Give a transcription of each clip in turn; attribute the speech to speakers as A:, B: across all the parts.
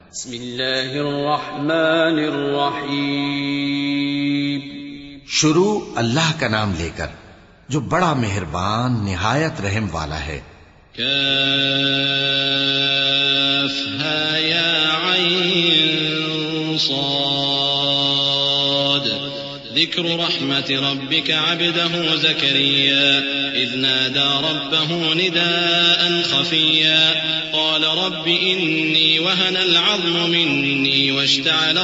A: بسم اللہ الرحمن الرحیم.
B: شروع اللہ کا نام لے کر جو بڑا مہربان نہایت رحم والا ہے.
A: کافہا یا عین صاد. ذکر رحمت ربک عبده زکریا اذ نادى ربه نداء خفيا قال رب إني وهن العظم مني واشتعل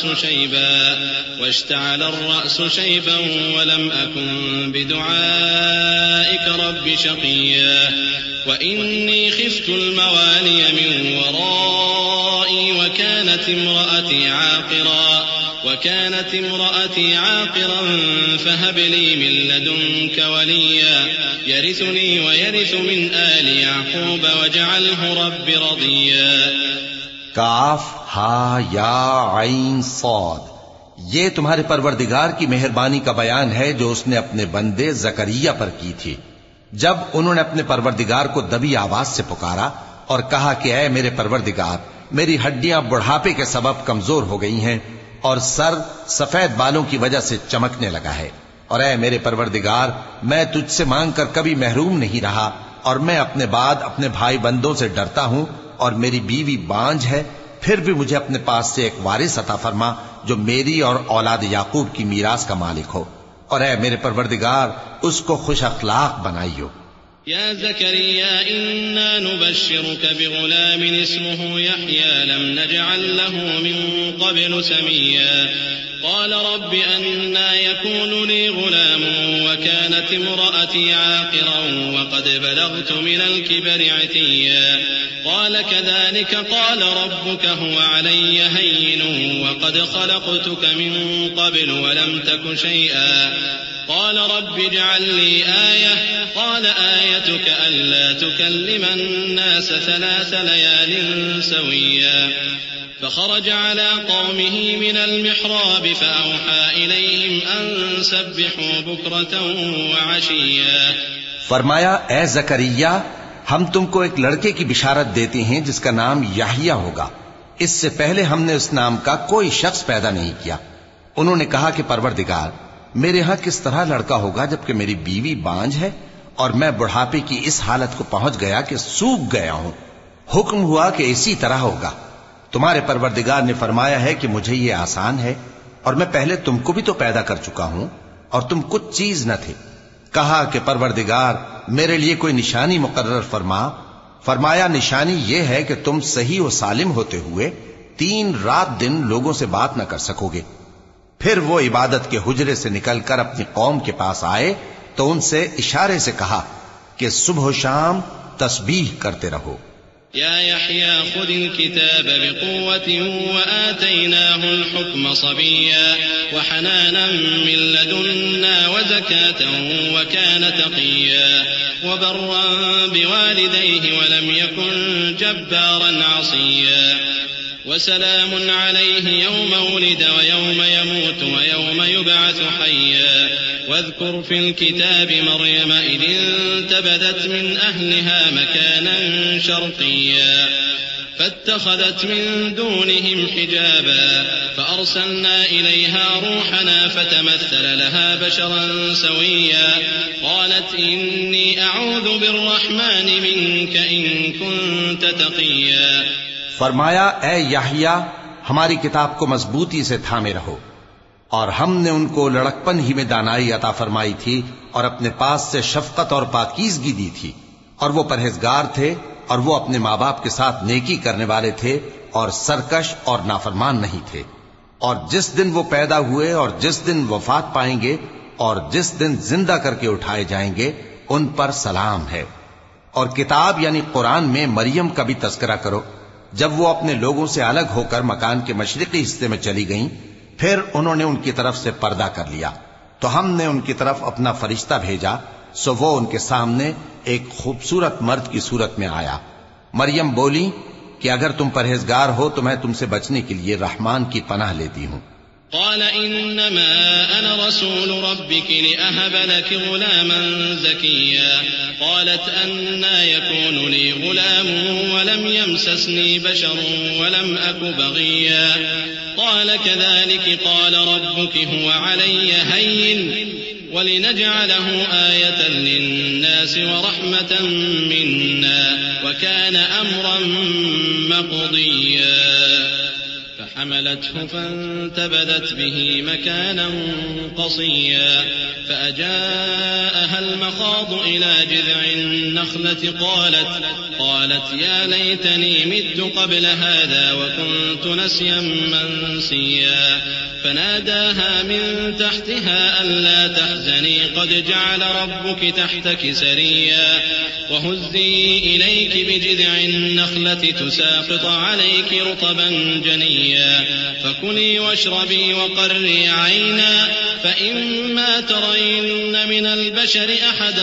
A: الرأس شيبا ولم أكن بدعائك رب شقيا وإني خفت الموالي من ورائي وكانت امرأتي عاقرا فهب لي من لدنك وليا يرثني ويرث من آل يعقوب واجعله رب رضيا.
B: کاف ہا یا عین صاد. یہ تمہارے پروردگار کی مہربانی کا بیان ہے جو اس نے اپنے بندے زکریا پر کی تھی جب انہوں نے اپنے پروردگار کو دبی آواز سے پکارا اور کہا کہ اے میرے پروردگار، میری ہڈیاں بڑھاپے کے سبب کمزور ہو گئی ہیں اور سر سفید بالوں کی وجہ سے چمکنے لگا ہے، اور اے میرے پروردگار، میں تجھ سے مانگ کر کبھی محروم نہیں رہا اور میں اپنے بعد اپنے بھائی بندوں سے ڈرتا ہوں اور میری بیوی بانجھ ہے، پھر بھی مجھے اپنے پاس سے ایک وارث عطا فرما جو میری اور اولاد یعقوب کی میراث کا مالک ہو، اور اے میرے پروردگار اس کو خوش اخلاق بنائیو.
A: يا زكريا إنا نبشرك بغلام اسمه يحيى لم نجعل له من قبل سميا قال رب أنا يكون لي غلام وكانت امرأتي عاقرا وقد بلغت من الكبر عتيا قال كذلك قال ربك هو علي هين وقد خلقتك من قبل ولم تك شيئا قال رب اجعل لي آية قال آيتك ألا تكلم الناس 3 ليال سويا فخرج على قومه من المحراب فأوحى إليهم أن سبحوا بكرة وعشيا.
B: فرمایا اے زکریا، ہم تم کو ایک لڑکے کی بشارت دیتے ہیں جس کا نام یحییٰ ہوگا. اس سے پہلے ہم نے اس نام کا کوئی شخص پیدا نہیں کیا. انہوں نے کہا کہ پروردگار، میرے ہاں کس طرح لڑکا ہوگا جبکہ میری بیوی بانجھ ہے اور میں بڑھاپے کی اس حالت کو پہنچ گیا کہ سوکھ گیا ہوں. حکم ہوا کہ اسی طرح ہوگا. تمہارے پروردگار نے فرمایا ہے کہ مجھے یہ آسان ہے اور میں پہلے تم کو بھی تو پیدا کر چکا ہوں اور تم کچھ چیز نہ تھے. کہا کہ پروردگار میرے لیے کوئی نشانی مقرر فرما. فرمایا نشانی یہ ہے کہ تم صحیح و سالم ہوتے ہوئے 3 رات دن لوگوں سے بات نہ کر سکو گے. پھر وہ عبادت کے حجرے سے نکل کر اپنی قوم کے پاس آئے تو ان سے اشارے سے کہا کہ صبح و شام تسبیح کرتے رہو.
A: يا يحيى خذ الكتاب بقوة وآتيناه الحكم صبيا وحنانا من لدنا وزكاة وكان تقيا وبرا بوالديه ولم يكن جبارا عصيا وسلام عليه يوم ولد ويوم يموت ويوم يبعث حيا واذكر في الكتاب مريم إذ انتبذت من أهلها مكانا شرقيا فاتخذت من دونهم حجابا فأرسلنا إليها روحنا فتمثل لها بشرا سويا قالت إني أعوذ بالرحمن منك إن كنت تقيا.
B: فرمایا اے یحییٰ، ہماری کتاب کو مضبوطی سے تھامے رہو، اور ہم نے ان کو لڑکپن ہی میں دانائی عطا فرمائی تھی اور اپنے پاس سے شفقت اور پاکیزگی دی تھی، اور وہ پرہیزگار تھے اور وہ اپنے ماں باپ کے ساتھ نیکی کرنے والے تھے اور سرکش اور نافرمان نہیں تھے. اور جس دن وہ پیدا ہوئے اور جس دن وفات پائیں گے اور جس دن زندہ کر کے اٹھائے جائیں گے ان پر سلام ہے. اور کتاب یعنی قرآن میں مریم کا بھی تذکرہ کرو. جب وہ اپنے لوگوں سے الگ ہو کر مکان کے مشرقی حصے میں چلی گئیں پھر انہوں نے ان کی طرف سے پردہ کر لیا تو ہم نے ان کی طرف اپنا فرشتہ بھیجا سو وہ ان کے سامنے ایک خوبصورت مرد کی صورت میں آیا. مریم بولی کہ اگر تم پرہیزگار ہو تو میں تم سے بچنے کے لیے رحمان کی پناہ لیتی ہوں.
A: قال إنما أنا رسول ربك لأهب لك غلاما زكيا قالت أنى يكون لي غلام ولم يمسسني بشر ولم أك بغيا قال كذلك قال ربك هو علي هين ولنجعله آية للناس ورحمة منا وكان أمرا مقضيا فحملته فانتبذت به مكانا قصيا فأجاءها المخاض إلى جذع النخلة قالت يا ليتني مت قبل هذا وكنت نسيا منسيا فناداها من تحتها ألا تحزني قد جعل ربك تحتك سريا وهزي إليك بجذع النخلة تساقط عليك رطبا جنيا فكلي واشربي وقري عينا فإما ترين من البشر أحدا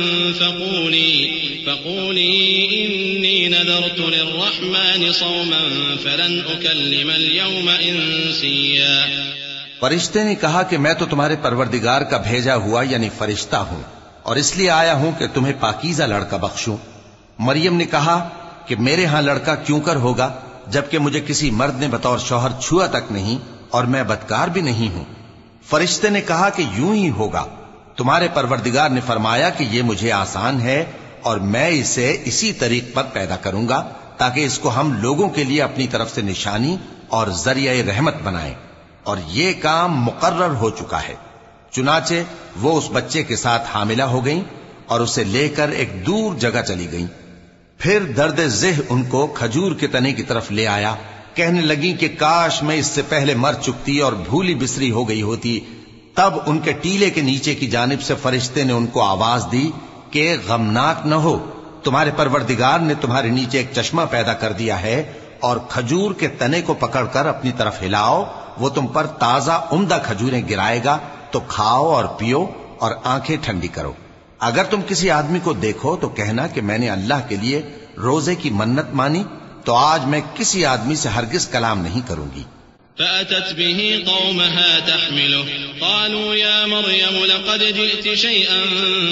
A: فقولي إني نذرت للرحمن صوما فلن أكلم اليوم إنسيا
B: فرشتے نے کہا کہ میں تو تمہارے پروردگار کا بھیجا ہوا یعنی فرشتہ ہوں اور اس لیے آیا ہوں کہ تمہیں پاکیزہ لڑکا بخشوں۔ مریم نے کہا کہ میرے ہاں لڑکا کیوں کر ہوگا جبکہ مجھے کسی مرد نے بطور شوہر چھوا تک نہیں اور میں بدکار بھی نہیں ہوں۔ فرشتے نے کہا کہ یوں ہی ہوگا، تمہارے پروردگار نے فرمایا کہ یہ مجھے آسان ہے اور میں اسے اسی طریق پر پیدا کروں گا تاکہ اس کو ہم لوگوں کے لیے اپنی طرف سے نشانی اور ذریعہ رحمت بنائیں، اور یہ کام مقرر ہو چکا ہے۔ چنانچہ وہ اس بچے کے ساتھ حاملہ ہو گئیں اور اسے لے کر ایک دور جگہ چلی گئیں۔ پھر درد ذہ ان کو کھجور کے تنے کی طرف لے آیا، کہنے لگیں کہ کاش میں اس سے پہلے مر چکتی اور بھولی بسری ہو گئی ہوتی۔ تب ان کے ٹیلے کے نیچے کی جانب سے فرشتے نے ان کو آواز دی کہ غمناک نہ ہو، تمہارے پروردگار نے تمہارے نیچے ایک چشمہ پیدا کر دیا ہے، اور کھجور کے تنے کو پکڑ کر اپنی طرف ہلاؤ، وہ تم پر تازہ عمدہ کھجوریں گرائے گا، تو کھاؤ اور پیو اور آنکھیں ٹھنڈی کرو۔ اگر تم کسی آدمی کو دیکھو تو کہنا کہ میں نے اللہ کے لیے روزے کی منت مانی، تو آج میں کسی آدمی سے ہرگز کلام نہیں کروں گی۔
A: فأتت به قومها تحمله قالوا يا مريم لقد جئت شيئا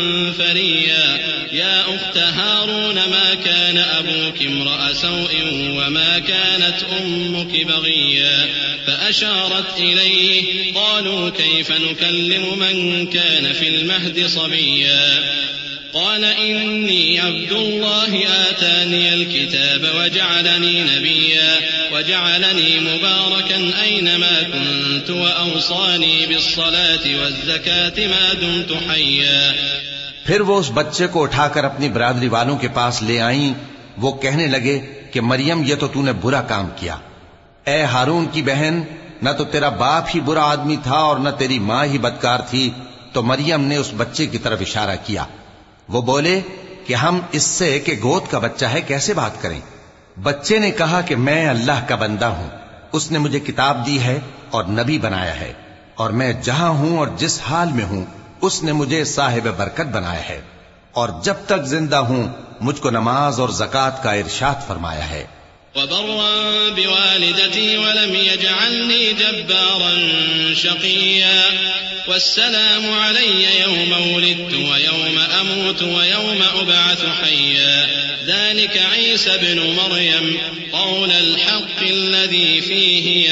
A: فريا يا أخت هارون ما كان أبوك امرأ سوء وما كانت أمك بغيا فأشارت إليه قالوا كيف نكلم من كان في المهد صبيا قال إني عبد الله آتاني الكتاب وجعلني نبيا وجعلني مباركا أينما كنت وأوصاني بالصلاة والزكاة ما دمت حيا۔
B: پھر وہ اس بچے کو اٹھا کر اپنی برادری والوں کے پاس لے آئیں۔ وہ کہنے لگے کہ مریم یہ تو نے برا کام کیا۔ اے ہارون کی بہن، نہ تو تیرا باپ ہی برا آدمی تھا اور نہ تیری ماں ہی بدکار تھی۔ تو مریم نے اس بچے کی طرف اشارہ کیا۔ وہ بولے کہ ہم اس سے کہ گود کا بچہ ہے کیسے بات کریں؟ بچے نے کہا کہ میں اللہ کا بندہ ہوں، اس نے مجھے کتاب دی ہے اور نبی بنایا ہے، اور میں جہاں ہوں اور جس حال میں ہوں اس نے مجھے صاحب برکت بنایا ہے، اور جب تک زندہ ہوں مجھ کو نماز اور زکوٰۃ کا ارشاد فرمایا ہے۔
A: وبرا بوالدتي ولم يجعلني جبارا شقيا والسلام علي يوم ولدت ويوم أموت ويوم أبعث حيا ذلك عيسى ابن مريم قول الحق الذي فيه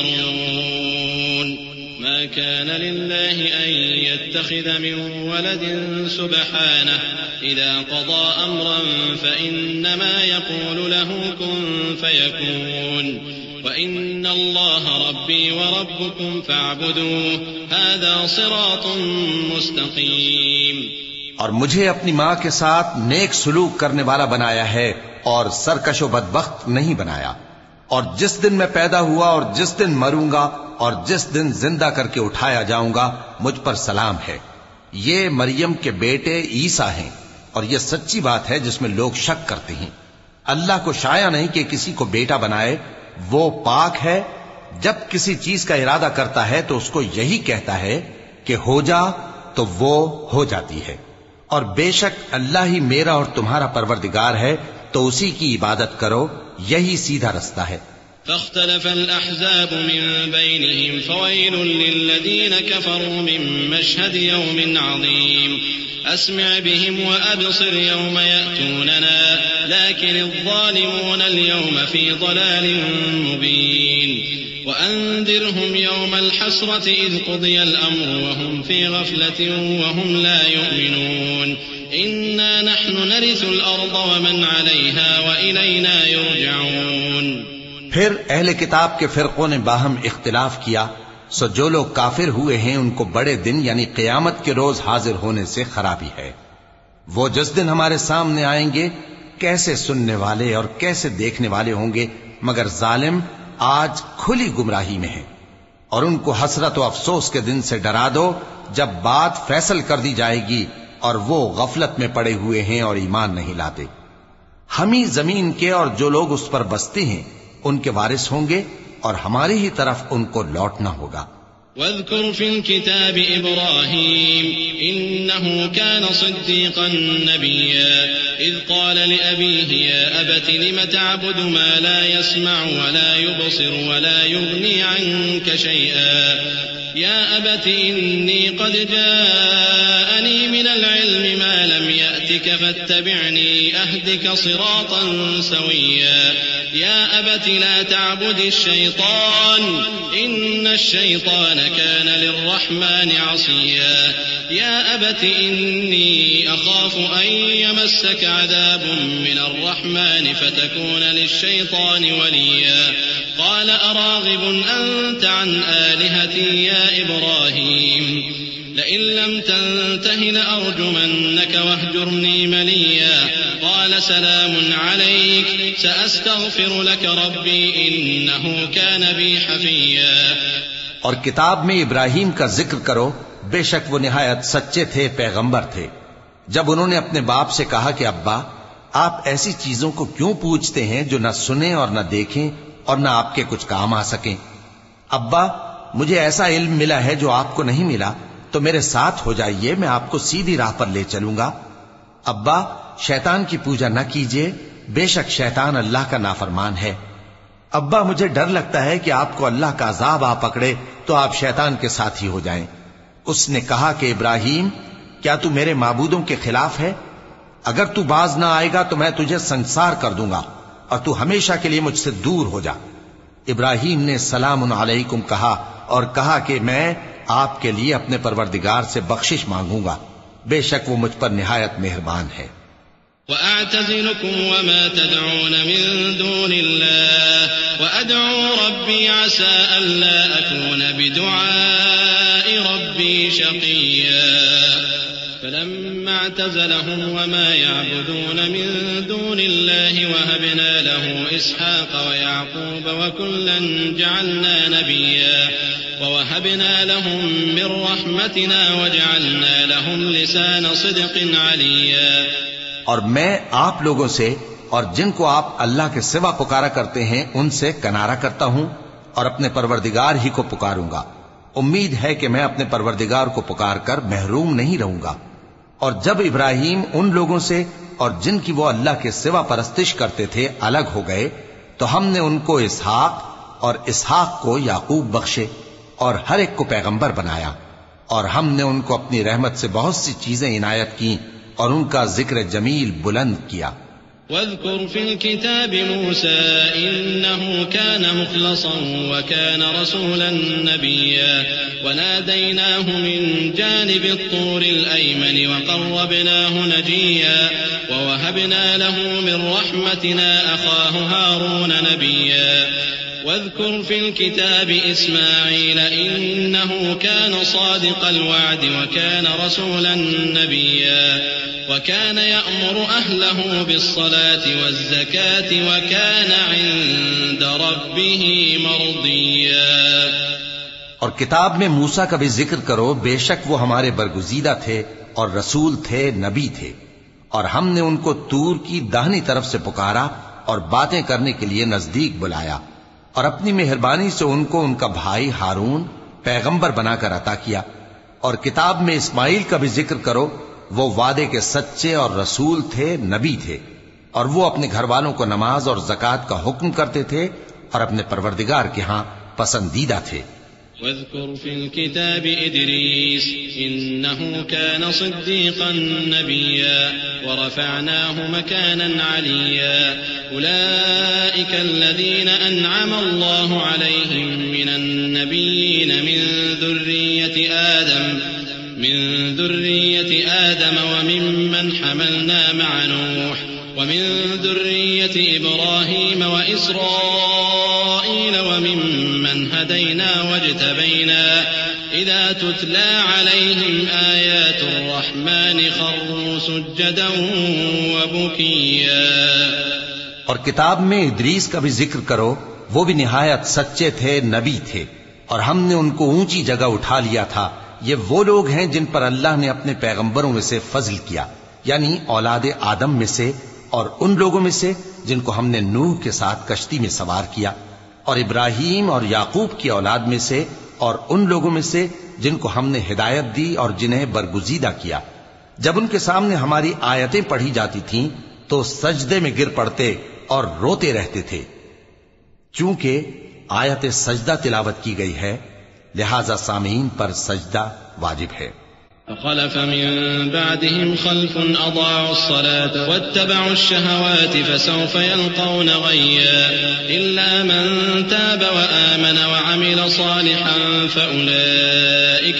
A: يمترون ما كان لله أن يتخذ من ولد سبحانه إذا قضى أمرا فإنما يقول له كن فيكون وإن الله ربي وربكم فاعبدوه هذا صراط مستقيم۔
B: اور مجھے اپنی ماں کے ساتھ نیک سلوک کرنے والا بنایا ہے اور سرکش و بدبخت نہیں بنایا، اور جس دن میں پیدا ہوا اور جس دن مروں گا اور جس دن زندہ کر کے اٹھایا جاؤں گا مجھ پر سلام ہے۔ یہ مریم کے بیٹے عیسیٰ ہیں، اور یہ سچی بات ہے جس میں لوگ شک کرتے ہیں۔ اللہ کو شایع نہیں کہ کسی کو بیٹا بنائے، وہ پاک ہے۔ جب کسی چیز کا ارادہ کرتا ہے تو اس کو یہی کہتا ہے کہ ہو جا، تو وہ ہو جاتی ہے۔ اور بے شک اللہ ہی میرا اور تمہارا پروردگار ہے، تو اسی کی عبادت کرو، یہی سیدھا رستہ ہے۔
A: فاختلف الأحزاب من بينهم فويل للذين كفروا من مشهد يوم عظيم أسمع بهم وأبصر يوم يأتوننا لكن الظالمون اليوم في ضلال مبين وأنذرهم يوم الحسرة إذ قضي الأمر وهم في غفلة وهم لا يؤمنون إنا نحن نرث الأرض ومن عليها وإلينا يرجعون.
B: پھر اہل کتاب کے فرقوں نے باہم اختلاف کیا، سو جو لوگ کافر ہوئے ہیں ان کو بڑے دن یعنی قیامت کے روز حاضر ہونے سے خرابی ہے. وہ جس دن ہمارے سامنے آئیں گے کیسے سننے والے اور کیسے دیکھنے والے ہوں گے، مگر ظالم آج کھلی گمراہی میں ہیں. اور ان کو حسرت و افسوس کے دن سے ڈرا دو جب بات فیصل کر دی جائے گی اور وہ غفلت میں پڑے ہوئے ہیں اور ایمان نہیں لاتے. ہم ہی زمین کے اور جو لوگ اس پر بستے ہیں ان کے وارث ہوں گے اور ہماری ہی طرف ان کو لوٹنا ہوگا.
A: واذكر في الكتاب إبراهيم إنه كان صديقا نبيا إذ قال لأبيه يا أبت لم تعبد ما لا يسمع ولا يبصر ولا يغني عنك شيئا يا أبت إني قد جاءني من العلم ما لم يأتك فاتبعني أهدك صراطا سويا يا أبت لا تعبد الشيطان إن الشيطان كان للرحمن عصيا يا أبت إني أخاف أن يمسك عذاب من الرحمن فتكون للشيطان وليا قال أراغب أنت عن آلهتي يا إبراهيم لئن لم تنته لأرجمنك واهجرني مليا قال سلام عليك سأستغفر لك ربي إنه كان بي حفيا.
B: اور کتاب میں ابراہیم کا ذکر کرو، بے شک وہ نہایت سچے تھے، پیغمبر تھے. جب انہوں نے اپنے باپ سے کہا کہ ابا آپ ایسی چیزوں کو کیوں پوچھتے ہیں جو نہ سنیں اور نہ دیکھیں اور نہ آپ کے کچھ کام آ سکیں؟ ابا مجھے ایسا علم ملا ہے جو آپ کو نہیں ملا، تو میرے ساتھ ہو جائیے، میں آپ کو سیدھی راہ پر لے چلوں گا. ابا شیطان کی پوجا نہ کیجیے، بے شک شیطان اللہ کا نافرمان ہے. ابا مجھے ڈر لگتا ہے کہ آپ کو اللہ کا عذاب آ پکڑے تو آپ شیطان کے ساتھی ہو جائیں. اس نے کہا کہ ابراہیم کیا تو میرے معبودوں کے خلاف ہے؟ اگر تو باز نہ آئے گا تو میں تجھے سنسار کر دوں گا اور تو ہمیشہ کے لیے مجھ سے دور ہو جا. ابراہیم نے سلام علیکم کہا اور کہا کہ میں آپ کے لیے اپنے پروردگار سے بخشش مانگوں گا، بے شک وہ مجھ پر نہایت مہربان ہے.
A: وأعتزلكم وما تدعون من دون الله وأدعو ربي عسى ألا أكون بدعاء ربي شقيا. فلما اعتزلهم وما يعبدون من دون الله وهبنا له إسحاق ويعقوب وكلا جعلنا نبيا ووهبنا لهم من رحمتنا وجعلنا لهم لسان صدق عليا.
B: اور میں آپ لوگوں سے اور جن کو آپ اللہ کے سوا پکارا کرتے ہیں ان سے کنارہ کرتا ہوں اور اپنے پروردگار ہی کو پکاروں گا. امید ہے کہ میں اپنے پروردگار کو پکار کر محروم نہیں رہوں گا. اور جب ابراہیم ان لوگوں سے اور جن کی وہ اللہ کے سوا پرستش کرتے تھے الگ ہو گئے تو ہم نے ان کو اسحاق اور اسحاق کو یعقوب بخشے اور ہر ایک کو پیغمبر بنایا. اور ہم نے ان کو اپنی رحمت سے بہت سی چیزیں عنایت کی اور ان کا ذکر جمیل بلند کیا.
A: واذكر في الكتاب موسى إنه كان مخلصا وكان رسولا نبيا وناديناه من جانب الطور الأيمن وقربناه نجيا ووهبنا له من رحمتنا أخاه هارون نبيا. واذكر في الكتاب إسماعيل إنه كان صادق الوعد وكان رسولا نبيا وكان يأمر أهله بالصلاة والزكاة وكان عند ربه مرضيا.
B: اور کتاب میں موسیٰ کا بھی ذکر کرو، بے شک وہ ہمارے برگزیدہ تھے اور رسول تھے، نبی تھے. اور ہم نے ان کو طور کی داہنی طرف سے پکارا اور باتیں کرنے کے لیے نزدیک بلایا اور اپنی مہربانی سے ان کو ان کا بھائی ہارون پیغمبر بنا کر عطا کیا. اور کتاب میں اسماعیل کا بھی ذکر کرو، وہ وعدے کے سچے اور رسول تھے، نبی تھے. اور وہ اپنے گھر والوں کو نماز اور زکوٰۃ کا حکم کرتے تھے اور اپنے پروردگار کے ہاں پسندیدہ تھے۔
A: واذكر في الكتاب إدريس إنه كان صديقا نبيا ورفعناه مكانا عليا أولئك الذين أنعم الله عليهم من النبيين من ذرية آدم وممن حملنا مع نوح ومن ذرية إبراهيم وإسرائيل وممن هدينا واجتبينا إذا تتلى عليهم آيات الرحمن خروا سجدا وبكيا۔
B: اور کتاب میں ادریس کا بھی ذکر کرو، وہ بھی نہایت سچے تھے، نبی تھے، اور ہم نے ان کو اونچی جگہ اٹھا لیا تھا۔ یہ وہ لوگ ہیں جن پر اللہ نے اپنے پیغمبروں میں سے فضل کیا، یعنی اولاد آدم میں سے، اور ان لوگوں میں سے جن کو ہم نے نوح کے ساتھ کشتی میں سوار کیا، اور ابراہیم اور یعقوب کی اولاد میں سے، اور ان لوگوں میں سے جن کو ہم نے ہدایت دی اور جنہیں برگزیدہ کیا۔ جب ان کے سامنے ہماری آیتیں پڑھی جاتی تھیں تو سجدے میں گر پڑتے اور روتے رہتے تھے۔ چونکہ آیت سجدہ تلاوت کی گئی ہے لہذا سامعین پر سجدہ واجب ہے۔
A: فخلف من بعدهم خلف أضاعوا الصلاة واتبعوا الشهوات فسوف يلقون غيا إلا من تاب وآمن وعمل صالحا فأولئك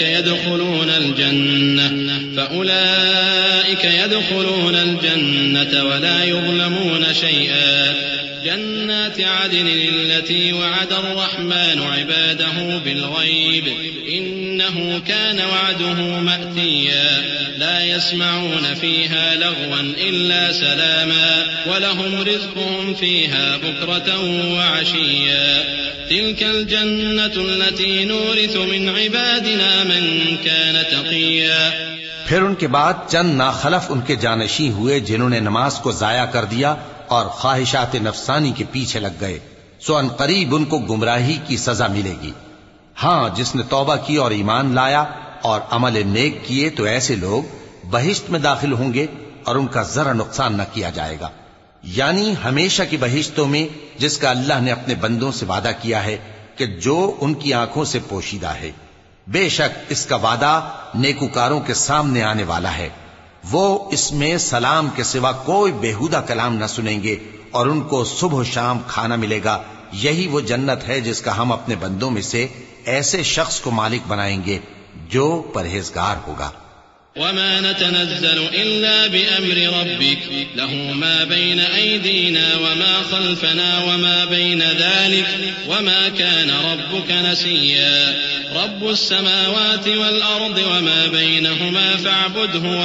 A: يدخلون الجنة ولا يظلمون شيئا جنات عدن التي وعد الرحمن عباده بالغيب إنه كان وعده مأتيا لا يسمعون فيها لغوا إلا سلاما ولهم رزقهم فيها بكرة وعشيا تلك الجنة التي نورث من عبادنا من كان تقيا۔
B: پھر ان کے بعد چند ناخلف ان کے جانشین ہوئے جنہوں نے نماز کو ضائع کر دیا اور خواہشات نفسانی کے پیچھے لگ گئے، سو ان قریب ان کو گمراہی کی سزا ملے گی۔ ہاں، جس نے توبہ کی اور ایمان لایا اور عمل نیک کیے تو ایسے لوگ بہشت میں داخل ہوں گے اور ان کا ذرا نقصان نہ کیا جائے گا، یعنی ہمیشہ کی بہشتوں میں جس کا اللہ نے اپنے بندوں سے وعدہ کیا ہے کہ جو ان کی آنکھوں سے پوشیدہ ہے۔ بے شک اس کا وعدہ نیکوکاروں کے سامنے آنے والا ہے، وہ اس میں سلام کے سوا کوئی بیہودہ کلام نہ سنیں گے اور ان کو صبح و شام کھانا ملے گا۔ یہی وہ جنت ہے جس کا ہم اپنے بندوں میں سے ایسے شخص کو مالک بنائیں گے جو پرہیزگار ہوگا۔
A: وما نتنزل إلا بأمر ربك له ما بين أيدينا وما خلفنا وما بين ذلك وما كان ربك نسيا رب السماوات والأرض وما بينهما فاعبده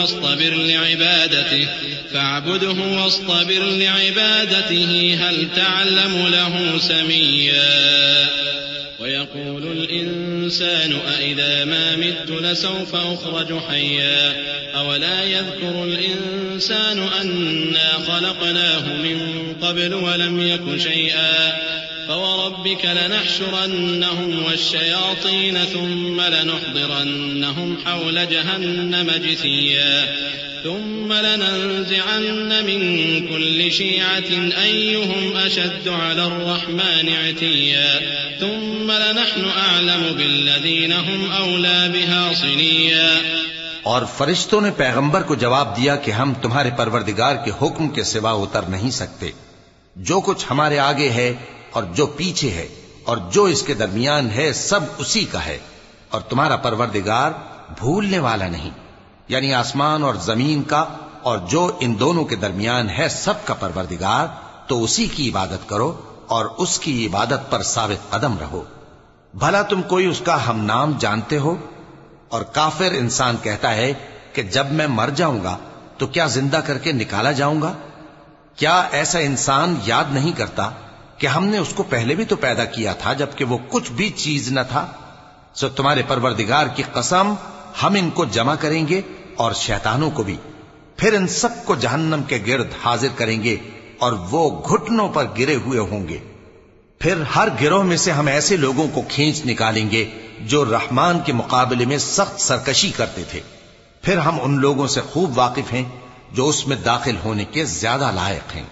A: واصطبر لعبادته هل تعلم له سميا ويقول الإنسان أإذا ما مت لسوف أخرج حيا أولا يذكر الإنسان أنا خلقناه من قبل ولم يك شيئا فوربك لنحشرنهم والشياطين ثم لنحضرنهم حول جهنم جثيا ثم لننزعن من كل شيعة أيهم أشد على الرحمن عتيا ثم لنحن أعلم بالذين هم أولى بها صليا۔
B: اور فرشتوں نے پیغمبر کو جواب دیا کہ ہم تمہارے پروردگار کے حکم کے سوا اتر نہیں سکتے، جو کچھ ہمارے آگے ہے اور جو پیچھے ہے اور جو اس کے درمیان ہے سب اسی کا ہے، اور تمہارا پروردگار بھولنے والا نہیں، یعنی آسمان اور زمین کا اور جو ان دونوں کے درمیان ہے سب کا پروردگار، تو اسی کی عبادت کرو اور اس کی عبادت پر ثابت قدم رہو۔ بھلا تم کوئی اس کا ہم نام جانتے ہو؟ اور کافر انسان کہتا ہے کہ جب میں مر جاؤں گا تو کیا زندہ کر کے نکالا جاؤں گا؟ کیا ایسا انسان یاد نہیں کرتا کہ ہم نے اس کو پہلے بھی تو پیدا کیا تھا جبکہ وہ کچھ بھی چیز نہ تھا؟ سو تمہارے پروردگار کی قسم ہم ان کو جمع کریں گے اور شیطانوں کو بھی، پھر ان سب کو جہنم کے گرد حاضر کریں گے اور وہ گھٹنوں پر گرے ہوئے ہوں گے۔ پھر ہر گروہ میں سے ہم ایسے لوگوں کو کھینچ نکالیں گے جو رحمان کے مقابلے میں سخت سرکشی کرتے تھے، پھر ہم ان لوگوں سے خوب واقف ہیں جو اس میں داخل ہونے کے زیادہ لائق ہیں۔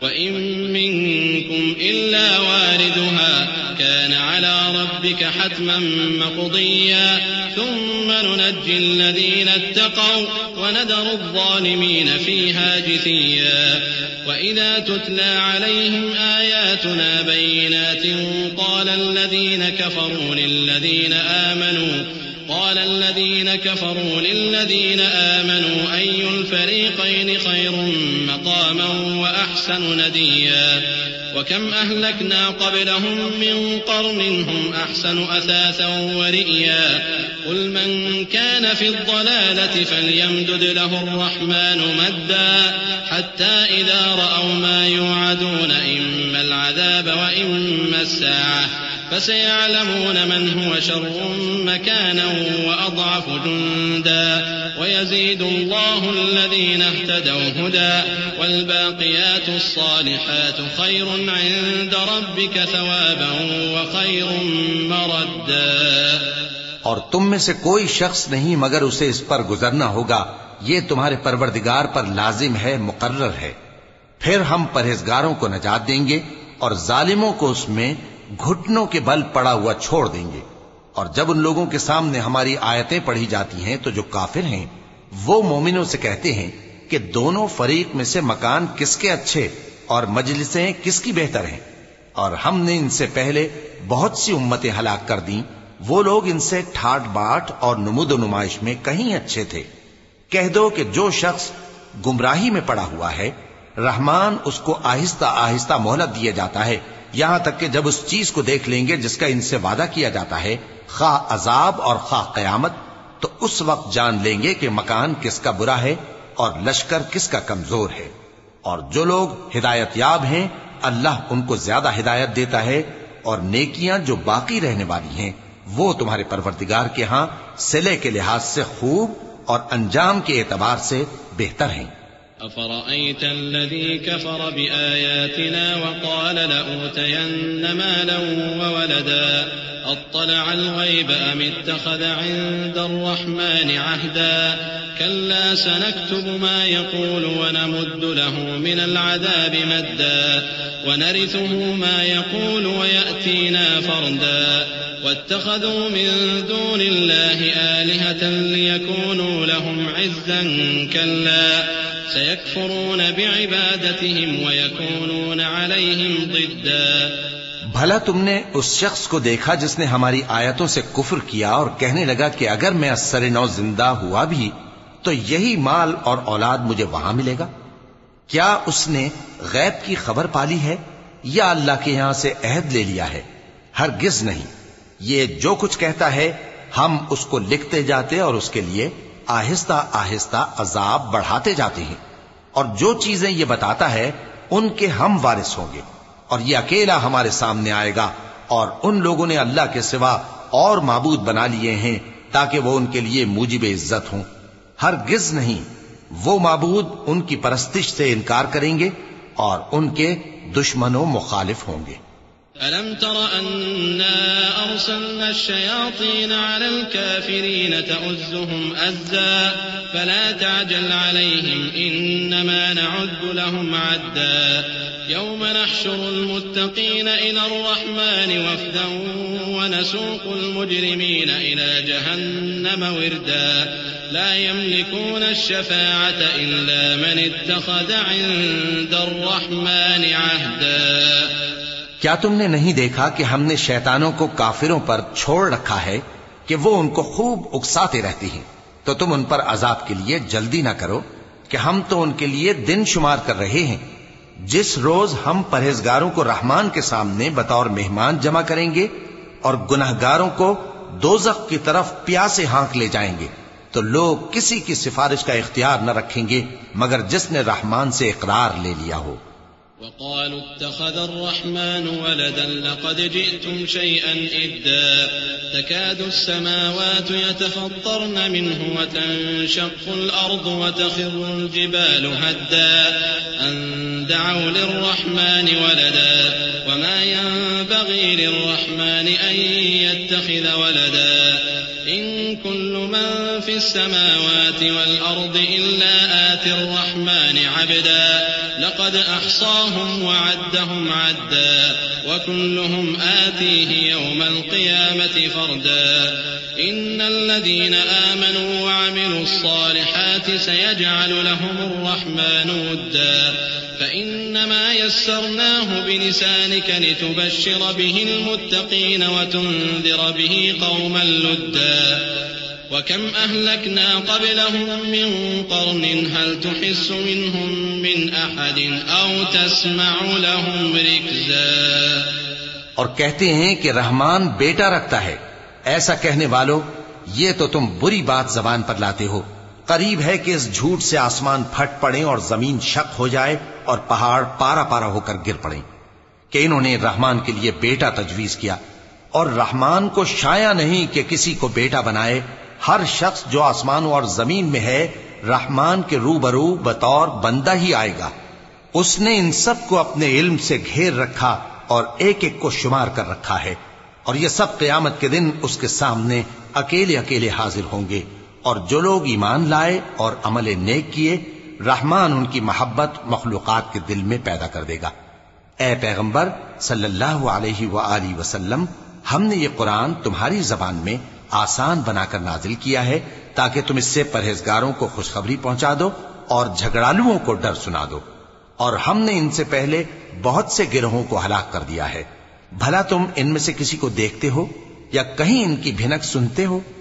A: وإن منكم إلا واردها كان على ربك حتما مقضيا ثم ننجي الذين اتقوا وندر الظالمين فيها جثيا وإذا تتلى عليهم آياتنا بينات قال الذين كفروا للذين آمنوا أي الفريقين خير مقاما وأحسن نديا وكم أهلكنا قبلهم من قرن هم أحسن أثاثا ورئيا قل من كان في الضلالة فليمدد له الرحمن مدا حتى إذا رأوا ما يوعدون إما العذاب وإما الساعة فسيعلمون من هو شر مكانا وأضعف جندا ويزيد الله الذين اهتدوا هدى والباقيات الصالحات خير عند ربك ثوابا وخير مردا.
B: اور تم میں سے کوئی شخص نہیں مگر اسے اس پر گزرنا ہوگا، یہ تمہارے پروردگار پر لازم ہے، مقرر ہے. پھر ہم پرہیزگاروں کو نجات دیں گے اور ظالموں کو اس میں گھٹنوں کے بل پڑا ہوا چھوڑ دیں گے. اور جب ان لوگوں کے سامنے ہماری آیتیں پڑھی جاتی ہیں تو جو کافر ہیں وہ مومنوں سے کہتے ہیں کہ دونوں فریق میں سے مکان کس کے اچھے اور مجلسیں کس کی بہتر ہیں، اور ہم نے ان سے پہلے بہت سی امتیں ہلاک کر دیں، وہ لوگ ان سے ٹھاٹ باٹ اور نمود و نمائش میں کہیں اچھے تھے. کہہ دو کہ جو شخص گمراہی میں پڑا ہوا ہے رحمان اس کو آہستہ آہستہ مہلت دیا جاتا ہے، یہاں تک کہ جب اس چیز کو دیکھ لیں گے جس کا ان سے وعدہ کیا جاتا ہے، خواہ عذاب اور خواہ قیامت، تو اس وقت جان لیں گے کہ مکان کس کا برا ہے اور لشکر کس کا کمزور ہے. اور جو لوگ ہدایت یاب ہیں اللہ ان کو زیادہ ہدایت دیتا ہے، اور نیکیاں جو باقی رہنے والی ہیں وہ تمہارے پروردگار کے ہاں صلے کے لحاظ سے خوب اور انجام کے اعتبار سے بہتر ہیں.
A: أفرأيت الذي كفر بآياتنا وقال لأوتين مالا وولدا أطلع الغيب أم اتخذ عند الرحمن عهدا كلا سنكتب ما يقول ونمد له من العذاب مدا ونرثه ما يقول ويأتينا فردا واتخذوا من دون الله آلهة ليكونوا لهم عزا كلا سيكفرون بعبادتهم ويكونون عليهم ضدا.
B: بھلا تم نے اس شخص کو دیکھا جس نے ہماری آیتوں سے کفر کیا اور کہنے لگا کہ اگر میں اثر نو زندہ ہوا بھی تو یہی مال اور اولاد مجھے وہاں ملے گا؟ کیا اس نے غیب کی خبر پالی ہے یا اللہ کے یہاں سے عہد لے لیا ہے؟ ہرگز نہیں. یہ جو کچھ کہتا ہے ہم اس کو لکھتے جاتے اور اس کے لیے آہستہ آہستہ عذاب بڑھاتے جاتے ہیں، اور جو چیزیں یہ بتاتا ہے ان کے ہم وارث ہوں گے، اور یہ اکیلا ہمارے سامنے آئے گا. اور ان لوگوں نے اللہ کے سوا اور معبود بنا لیے ہیں تاکہ وہ ان کے لیے موجب عزت ہوں. ہرگز نہیں، وہ معبود ان کی پرستش سے انکار کریں گے اور ان کے دشمن و مخالف ہوں گے.
A: ألم تر أنا أرسلنا الشياطين على الكافرين تؤزهم أزا فلا تعجل عليهم إنما نعد لهم عدا يوم نحشر المتقين إلى الرحمن وفدا ونسوق المجرمين إلى جهنم وردا لا يملكون الشفاعة إلا من اتخذ عند الرحمن عهدا.
B: کیا تم نے نہیں دیکھا کہ ہم نے شیطانوں کو کافروں پر چھوڑ رکھا ہے کہ وہ ان کو خوب اکساتے رہتی ہیں؟ تو تم ان پر عذاب کے لیے جلدی نہ کرو کہ ہم تو ان کے لیے دن شمار کر رہے ہیں. جس روز ہم پرہیزگاروں کو رحمان کے سامنے بطور مہمان جمع کریں گے اور گناہگاروں کو دوزخ کی طرف پیاسے ہانک لے جائیں گے تو لوگ کسی کی سفارش کا اختیار نہ رکھیں گے مگر جس نے رحمان سے اقرار لے لیا ہو.
A: وقالوا اتخذ الرحمن ولدا لقد جئتم شيئا إدا تكاد السماوات يتفطرن منه وتنشق الأرض وتخر الجبال هدا أن دعوا للرحمن ولدا وما ينبغي للرحمن أن يتخذ ولدا إن كل من في السماوات والأرض إلا آتي الرحمن عبدا لقد أحصاهم وعدهم عدا وكلهم آتيه يوم القيامة فردا إن الذين آمنوا وعملوا الصالحات سيجعل لهم الرحمن ودا فإنما يسرناه بلسانك لتبشر به المتقين وتنذر به قوما لدا وكم أهلكنا قبلهم من قرن هل تحس منهم من أحد أو تسمع لهم ركزا.
B: اور کہتے ہیں کہ رحمان بیٹا رکھتا ہے. ایسا کہنے والو یہ تو تم بری بات زبان پر لاتے ہو. قریب ہے کہ اس جھوٹ سے آسمان پھٹ پڑیں اور زمین شق ہو جائے اور پہاڑ پارا پارا ہو کر گر پڑیں کہ انہوں نے رحمان کے لیے بیٹا تجویز کیا. اور رحمان کو شایع نہیں کہ کسی کو بیٹا بنائے. ہر شخص جو آسمانوں اور زمین میں ہے رحمان کے روبرو بطور بندہ ہی آئے گا. اس نے ان سب کو اپنے علم سے گھیر رکھا اور ایک ایک کو شمار کر رکھا ہے. اور یہ سب قیامت کے دن اس کے سامنے اکیلے اکیلے حاضر ہوں گے. اور جو لوگ ایمان لائے اور عمل نیک کیے رحمان ان کی محبت مخلوقات کے دل میں پیدا کر دے گا. اے پیغمبر صلی اللہ علیہ وآلہ وسلم ہم نے یہ قرآن تمہاری زبان میں آسان بنا کر نازل کیا ہے تاکہ تم اس سے پرہیزگاروں کو خوشخبری پہنچا دو اور جھگڑالوؤں کو ڈر سنا دو. اور ہم نے ان سے پہلے بہت سے گروہوں کو ہلاک کر دیا ہے. بھلا تم ان میں سے کسی کو دیکھتے ہو یا کہیں ان کی بھنک سنتے ہو؟